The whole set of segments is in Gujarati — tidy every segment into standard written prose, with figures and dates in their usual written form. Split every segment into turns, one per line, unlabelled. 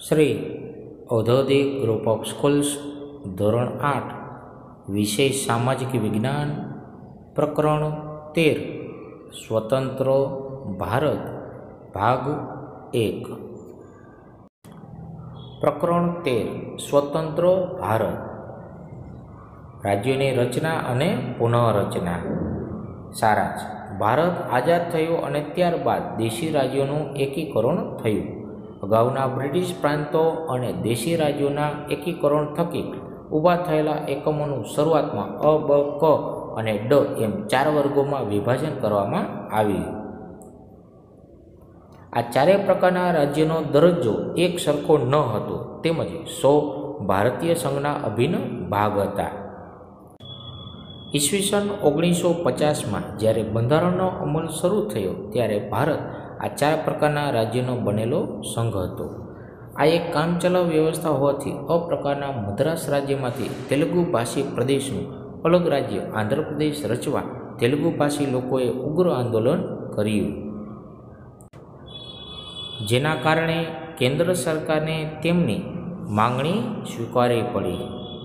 શ્રી ઔદ્યોગિક ગ્રુપ ઓફ સ્કૂલ્સ ધોરણ 8 વિષય સામાજિક વિજ્ઞાન પ્રકરણ 13 સ્વતંત્ર ભારત ભાગ 1 પ્રકરણ 13 સ્વતંત્ર ભારત રાજ્યોની રચના અને પુનઃરચના સારાંશ ભારત આઝાદ થયો અને ત્યારબાદ દેશી રાજ્યોનું એકીકરણ થયું. અગાઉના બ્રિટિશ પ્રાંતો અને દેશી રાજ્યોના એકીકરણ થકી ઊભા થયેલા એકમોનું શરૂઆતમાં અ, બ, ક અને ડ એમ 4 વર્ગોમાં વિભાજન કરવામાં આવ્યું. આ ચારેય પ્રકારના રાજ્યનો દરજ્જો એક સરખો ન હતો તેમજ સૌ ભારતીય સંઘના અભિન્ન ભાગ હતા. ઈસવીસન 1950માં જ્યારે બંધારણનો અમલ શરૂ થયો ત્યારે ભારત આ 4 પ્રકારના રાજ્યનો બનેલો સંઘ હતો. આ એક કામચલાઉ વ્યવસ્થા હોવાથી અ પ્રકારના મદ્રાસ રાજ્યમાંથી તેલુગુ ભાષી પ્રદેશનું અલગ રાજ્ય આંધ્રપ્રદેશ રચવા તેલુગુ ભાષી લોકોએ ઉગ્ર આંદોલન કર્યું, જેના કારણે કેન્દ્ર સરકારને તેમની માંગણી સ્વીકારવી પડી.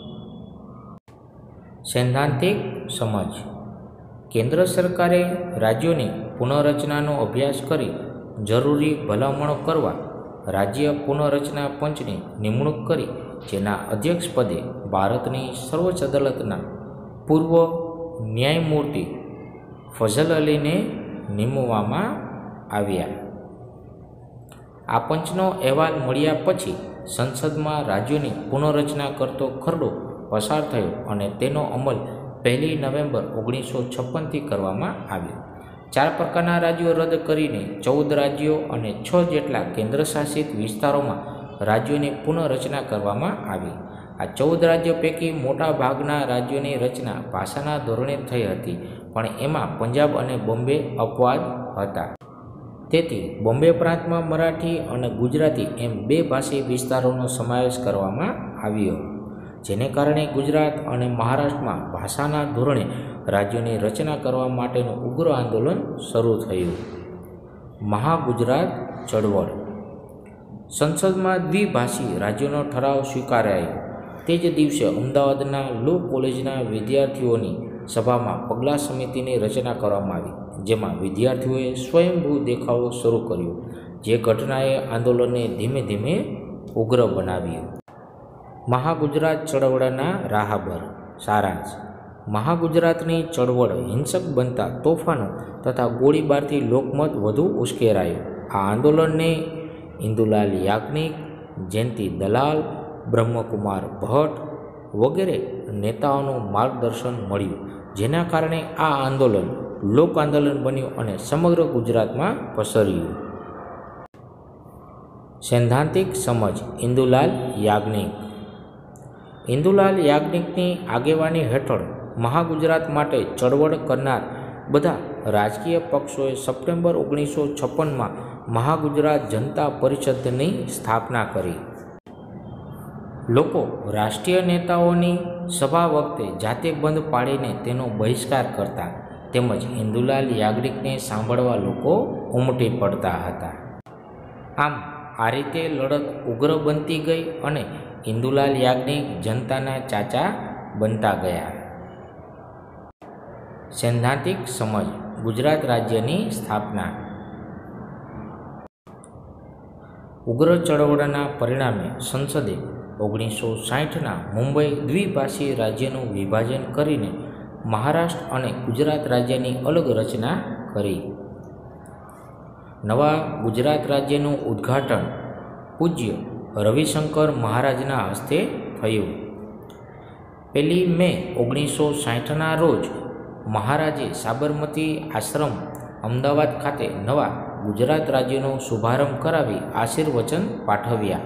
સૈદ્ધાંતિક સમજ કેન્દ્ર સરકારે રાજ્યોની પુનઃરચનાનો અભ્યાસ કરી જરૂરી ભલામણો કરવા રાજ્ય પુનઃરચના પંચની નિમણૂક કરી, જેના અધ્યક્ષપદે ભારતની સર્વોચ્ચ અદાલતના પૂર્વ ન્યાયમૂર્તિ ફઝલ અલીને નિમવામાં આવ્યા. આ પંચનો અહેવાલ મળ્યા પછી સંસદમાં રાજ્યોની પુનઃરચના કરતો ખરડો પસાર થયો અને તેનો અમલ 1 નવેમ્બર 1956થી કરવામાં આવ્યો. 4 પ્રકારના રાજ્યો રદ કરીને 14 રાજ્યો અને 6 જેટલા કેન્દ્રશાસિત વિસ્તારોમાં રાજ્યોની પુનઃરચના કરવામાં આવી. આ 14 રાજ્યો પૈકી મોટા ભાગના રાજ્યોની રચના ભાષાના ધોરણે થઈ હતી, પણ એમાં પંજાબ અને બોમ્બે અપવાદ હતા. તેથી બોમ્બે પ્રાંતમાં મરાઠી અને ગુજરાતી એમ 2 ભાષી વિસ્તારોનો સમાવેશ કરવામાં આવ્યો, જેને કારણે ગુજરાત અને મહારાષ્ટ્રમાં ભાષાના ધોરણે રાજ્યોની રચના કરવા માટેનું ઉગ્ર આંદોલન શરૂ થયું. મહાગુજરાત ચળવળ સંસદમાં દ્વિભાષી રાજ્યોનો ઠરાવ સ્વીકારાયો. તે જ દિવસે અમદાવાદના લો કોલેજના વિદ્યાર્થીઓની સભામાં પગલા સમિતિની રચના કરવામાં આવી, જેમાં વિદ્યાર્થીઓએ સ્વયંભૂ દેખાવો શરૂ કર્યો, જે ઘટનાએ આંદોલનને ધીમે ધીમે ઉગ્ર બનાવ્યું. મહાગુજરાત ચળવળના રાહબર સારાંશ મહાગુજરાતની ચળવળ હિંસક બનતા તોફાનો તથા ગોળીબારથી લોકમત વધુ ઉશ્કેરાયું. આ આંદોલનને ઇન્દુલાલ યાજ્ઞિક, જયંતિ દલાલ, બ્રહ્મકુમાર ભટ્ટ વગેરે નેતાઓનું માર્ગદર્શન મળ્યું, જેના કારણે આ આંદોલન લોક આંદોલન બન્યું અને સમગ્ર ગુજરાતમાં પસર્યું. સૈદ્ધાંતિક સમજ ઇન્દુલાલ યાજ્ઞિક ઇન્દુલાલ યાજ્ઞિકની આગેવાની હેઠળ મહાગુજરાત માટે ચળવળ કરનાર બધા રાજકીય પક્ષોએ સપ્ટેમ્બર 1956માં મહાગુજરાત જનતા પરિષદની સ્થાપના કરી. લોકો રાષ્ટ્રીય નેતાઓની સભા વખતે જાતે બંધ પાડીને તેનો બહિષ્કાર કરતા, તેમજ ઇન્દુલાલ યાજ્ઞિકને સાંભળવા લોકો ઉમટી પડતા હતા. આમ આ રીતે લડત ઉગ્ર બનતી ગઈ અને ઇન્દુલાલ યાજ્ઞિક જનતાના ચાચા બનતા ગયા. સૈદ્ધાંતિક સમજ ગુજરાત રાજ્યની સ્થાપના ઉગ્ર ચળવળના પરિણામે સંસદે 1960ના મુંબઈ દ્વિભાષી રાજ્યનું વિભાજન કરીને મહારાષ્ટ્ર અને ગુજરાત રાજ્યની અલગ રચના કરી. નવા ગુજરાત રાજ્યનું ઉદ્ઘાટન પૂજ્ય રવિશંકર મહારાજના હસ્તે થયું. 1 મે 1960ના રોજ મહારાજે સાબરમતી આશ્રમ અમદાવાદ ખાતે નવા ગુજરાત રાજ્યનો શુભારંભ કરાવી આશીર્વચન પાઠવ્યા.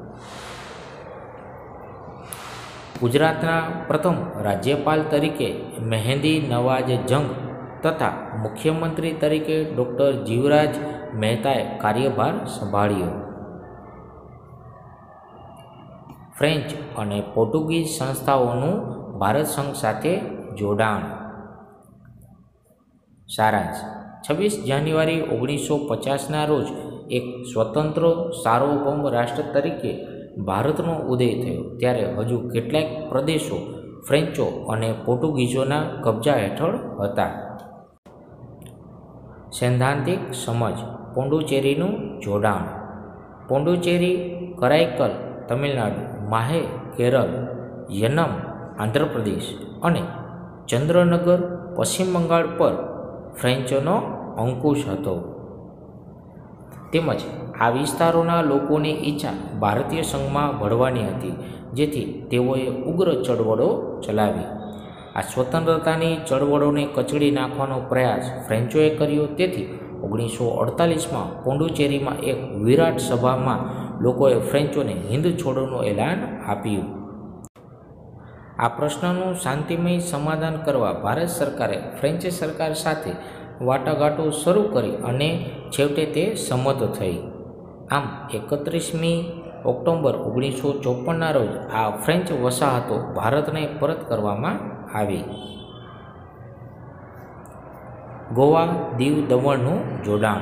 ગુજરાતના પ્રથમ રાજ્યપાલ તરીકે મહેંદી નવાજ જંગ તથા મુખ્યમંત્રી તરીકે ડૉક્ટર જીવરાજ મહેતાએ કાર્યભાર સંભાળ્યો. ફ્રેન્ચ અને પોર્ટુગીઝ સંસ્થાઓનું ભારત સંઘ સાથે જોડાણ. સારાંશ 26 જાન્યુઆરી 1950ના રોજ એક સ્વતંત્ર સાર્વભૌમ રાષ્ટ્ર તરીકે ભારતનો ઉદય થયો ત્યારે હજુ કેટલાક પ્રદેશો ફ્રેન્ચો અને પોર્ટુગીઝોના કબજા હેઠળ હતા. સૈદ્ધાંતિક સમજ. પોંડુચેરીનું જોડાણ. પોંડુચેરી કરાઈકલ તમિલનાડુ, માહે કેરળ, યનમ આંધ્રપ્રદેશ અને ચંદ્રનગર પશ્ચિમ બંગાળ પર ફ્રેન્ચોનો અંકુશ હતો. તેમજ આ વિસ્તારોના લોકોની ઈચ્છા ભારતીય સંઘમાં ભળવાની હતી, જેથી તેઓએ ઉગ્ર ચળવળો ચલાવી. આ સ્વતંત્રતાની ચળવળોને કચડી નાખવાનો પ્રયાસ ફ્રેન્ચોએ કર્યો. તેથી 1948માં પોંડુચેરીમાં એક વિરાટ સભામાં લોકોએ ફ્રેન્ચોને હિંદ છોડોનું એલાન આપ્યું. આ પ્રશ્નનું શાંતિમય સમાધાન કરવા ભારત સરકારે ફ્રેન્ચ સરકાર સાથે વાટાઘાટો શરૂ કરી અને છેવટે તે સંમત થઈ. આમ 31મી ઓક્ટોબર 1954ના રોજ આ ફ્રેન્ચ વસાહતો ભારતને પરત કરવામાં આવી. ગોવા, દીવ, દમણનું જોડાણ.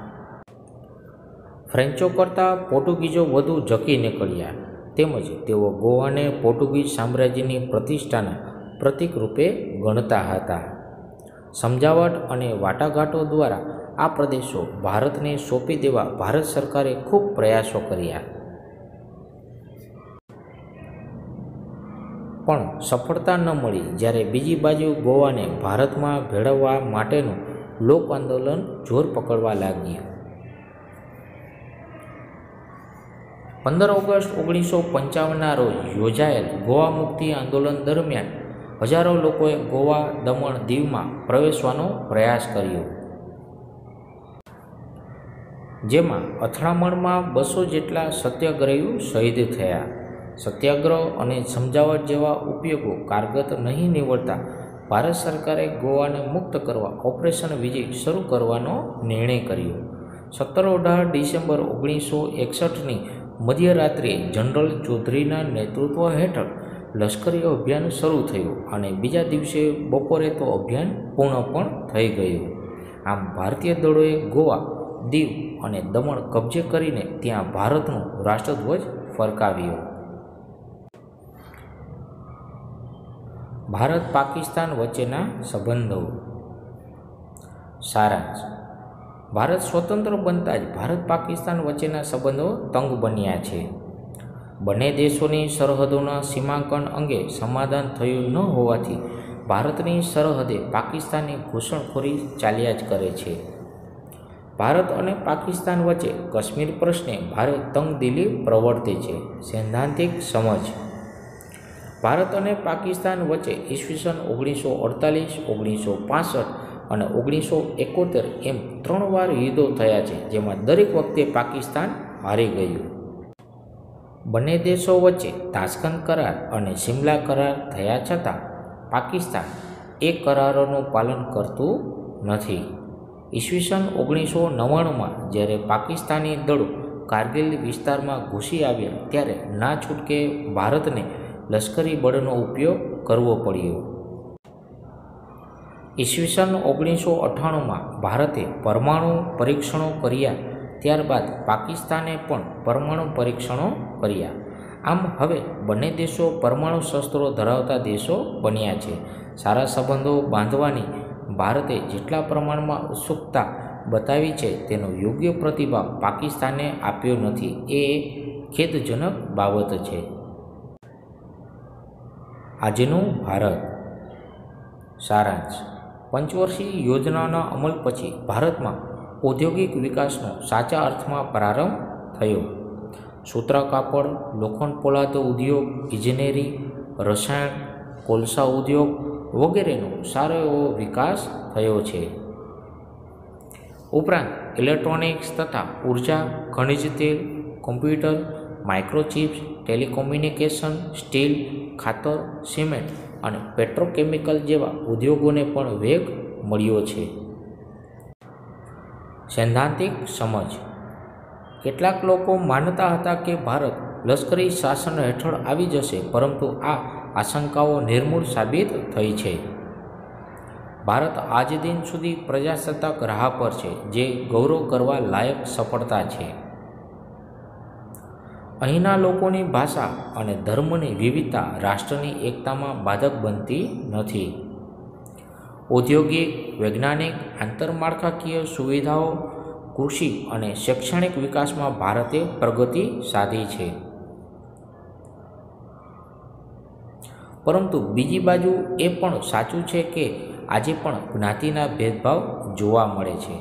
ફ્રેન્ચો કરતાં પોર્ટુગીઝો વધુ ઝકી નીકળ્યા, તેમજ તેઓ ગોવાને પોર્ટુગીઝ સામ્રાજ્યની પ્રતિષ્ઠાના પ્રતીક રૂપે ગણતા હતા. સમજાવટ અને વાટાઘાટો દ્વારા આ પ્રદેશો ભારતને સોંપી દેવા ભારત સરકારે ખૂબ પ્રયાસો કર્યા, પણ સફળતા ન મળી. જ્યારે બીજી બાજુ ગોવાને ભારતમાં ભેળવવા માટેનું લોક આંદોલન જોર પકડવા લાગ્યું. 15 ઓગસ્ટ 1955ના રોજ યોજાયેલ ગોવા મુક્તિ આંદોલન દરમિયાન હજારો લોકોએ ગોવા, દમણ, દીવમાં પ્રવેશવાનો પ્રયાસ કર્યો, જેમાં અથડામણમાં 200 જેટલા સત્યાગ્રહીઓ શહીદ થયા. સત્યાગ્રહ અને સમજાવટ જેવા ઉપયોગો કારગત નહીં નીવડતા ભારત સરકારે ગોવાને મુક્ત કરવા ઓપરેશન વિજય શરૂ કરવાનો નિર્ણય કર્યો. 17-18 ડિસેમ્બર 1961ની મધ્યરાત્રિએ જનરલ ચૌધરીના નેતૃત્વ હેઠળ લશ્કરી અભિયાન શરૂ થયું અને બીજા દિવસે બપોરે તો અભિયાન પૂર્ણ પણ થઈ ગયું. આમ ભારતીય દળોએ ગોવા, દીવ અને દમણ કબજે કરીને ત્યાં ભારતનો રાષ્ટ્રધ્વજ ફરકાવ્યો. ભારત પાકિસ્તાન વચ્ચેના સંબંધો. સારાંશ. ભારત સ્વતંત્ર બનતા જ ભારત પાકિસ્તાન વચ્ચેના સંબંધો તંગ બન્યા છે. બંને દેશોની સરહદોના સીમાંકન અંગે સમાધાન થયું ન હોવાથી ભારતની સરહદે પાકિસ્તાનની ઘૂસણખોરી ચાલ્યા જ કરે છે. ભારત અને પાકિસ્તાન વચ્ચે કાશ્મીર પ્રશ્ને ભારે તંગદિલી પ્રવર્તે છે. સૈદ્ધાંતિક સમજ. ભારત અને પાકિસ્તાન વચ્ચે ઈસવીસન 1948, 1965 અને 1971 એમ 3 વાર યુદ્ધો થયા છે, જેમાં દરેક વખતે પાકિસ્તાન હારી ગયું. બંને દેશો વચ્ચે તાશ્કંદ કરાર અને સિમલા કરાર થયા છતાં પાકિસ્તાન એ કરારોનું પાલન કરતું નથી. ઈસવીસન 1999માં જ્યારે પાકિસ્તાની દળો કારગિલ વિસ્તારમાં ઘૂસી આવ્યા ત્યારે ના છૂટકે ભારતને લશ્કરી બળનો ઉપયોગ કરવો પડ્યો. ઈસવીસન 1998માં ભારતે પરમાણુ પરીક્ષણો કર્યા, ત્યારબાદ પાકિસ્તાને પણ પરમાણુ પરીક્ષણો કર્યા. આમ હવે બંને દેશો પરમાણુ શસ્ત્રો ધરાવતા દેશો બન્યા છે. સારા સંબંધો બાંધવાની ભારતે જેટલા પ્રમાણમાં ઉત્સુકતા બતાવી છે તેનો યોગ્ય પ્રતિભાવ પાકિસ્તાને આપ્યો નથી, એ ખેદજનક બાબત છે. આજનું ભારત. સારાંશ. પંચવર્ષીય યોજનાના અમલ પછી ભારતમાં ઔદ્યોગિક વિકાસનો સાચા અર્થમાં પ્રારંભ થયો. સૂત્રા કાપડ, લોખંડ પોલાદ ઉદ્યોગ, ઇજનેરી, રસાયણ, કોલસા ઉદ્યોગ વગેરેનો સારો એવો વિકાસ થયો છે. ઉપરાંત ઇલેક્ટ્રોનિક્સ તથા ઉર્જા, ખનિજ તેલ, કોમ્પ્યુટર, માઇક્રોચિપ્સ, ટેલિકોમ્યુનિકેશન, સ્ટીલ, ખાતર, સિમેન્ટ અને પેટ્રોકેમિકલ જેવા ઉદ્યોગોને પણ વેગ મળ્યો છે. સૈદ્ધાંતિક સમજ. કેટલાક લોકો માનતા હતા કે ભારત લશ્કરી શાસન હેઠળ આવી જશે, પરંતુ આ આશંકાઓ નિર્મૂળ સાબિત થઈ છે. ભારત આજ દિન સુધી પ્રજાસત્તાક રાહ પર છે, જે ગૌરવ કરવા લાયક સફળતા છે. અહીંના લોકોની ભાષા અને ધર્મની વિવિધતા રાષ્ટ્રની એકતામાં બાધક બનતી નથી. ઔદ્યોગિક, વૈજ્ઞાનિક, આંતરમાળખાકીય સુવિધાઓ, કૃષિ અને શૈક્ષણિક વિકાસમાં ભારતે પ્રગતિ સાધી છે. પરંતુ બીજી બાજુ એ પણ સાચું છે કે આજે પણ જ્ઞાતિના ભેદભાવ જોવા મળે છે.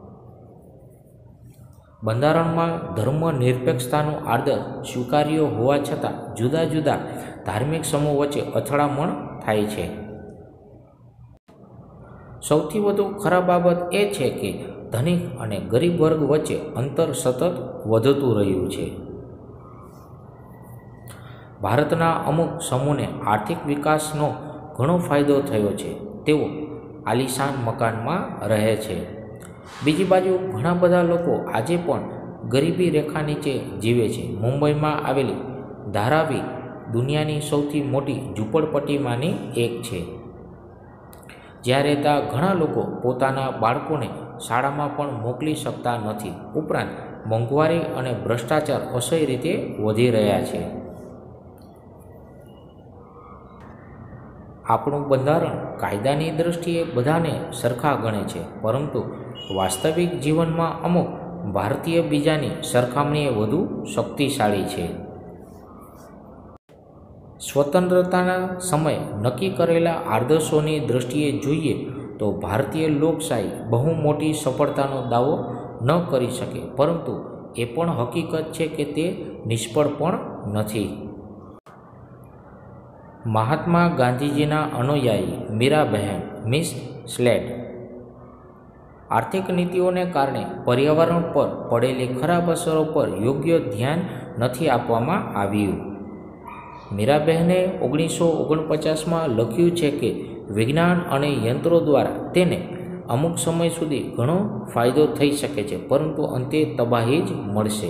બંધારણમાં ધર્મ નિરપેક્ષતાનો આદર્શ સ્વીકાર્યો હોવા છતાં જુદા જુદા ધાર્મિક સમૂહ વચ્ચે અથડામણ થાય છે. સૌથી વધુ ખરાબ બાબત એ છે કે ધનિક અને ગરીબ વર્ગ વચ્ચે અંતર સતત વધતું રહ્યું છે. ભારતના અમુક સમૂહને આર્થિક વિકાસનો ઘણો ફાયદો થયો છે. તેઓ આલીશાન મકાનમાં રહે છે. બીજી બાજુ ઘણા બધા લોકો આજે પણ ગરીબી રેખા નીચે જીવે છે. મુંબઈમાં આવેલી ધારાવી દુનિયાની સૌથી મોટી ઝૂંપડપટ્ટીમાંની એક છે, જ્યાં રહેતા ઘણા લોકો પોતાના બાળકોને શાળામાં પણ મોકલી શકતા નથી. ઉપરાંત મોંઘવારી અને ભ્રષ્ટાચાર અસહ્ય રીતે વધી રહ્યા છે. આપણું બંધારણ કાયદાની દૃષ્ટિએ બધાને સરખા ગણે છે, પરંતુ વાસ્તવિક જીવનમાં અમુક ભારતીય બીજાની સરખામણીએ વધુ શક્તિશાળી છે. સ્વતંત્રતાના સમયે નક્કી કરેલા આદર્શોની દૃષ્ટિએ જોઈએ તો ભારતીય લોકશાહી બહુ મોટી સફળતાનો દાવો ન કરી શકે, પરંતુ એ પણ હકીકત છે કે તે નિષ્ફળ પણ નથી. મહાત્મા ગાંધીજીના અનુયાયી મીરાબહેન મિસ સ્લેડ આર્થિક નીતિઓને કારણે પર્યાવરણ પર પડેલી ખરાબ અસરો પર યોગ્ય ધ્યાન નથી આપવામાં આવ્યું. મીરાબહેને 1949માં લખ્યું છે કે વિજ્ઞાન અને યંત્રો દ્વારા તેને અમુક સમય સુધી ઘણો ફાયદો થઈ શકે છે, પરંતુ અંતે તબાહી જ મળશે.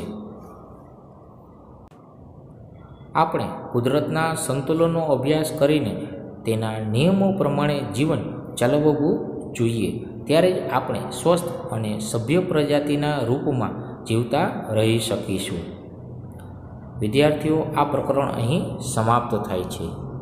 આપણે કુદરતના સંતુલનનો અભ્યાસ કરીને તેના નિયમો પ્રમાણે જીવન ચલાવવું જોઈએ, ત્યારે જ આપણે સ્વસ્થ અને સભ્ય પ્રજાતિના રૂપમાં જીવતા રહી શકીશું. વિદ્યાર્થીઓ, આ પ્રકરણ અહીં સમાપ્ત થાય છે.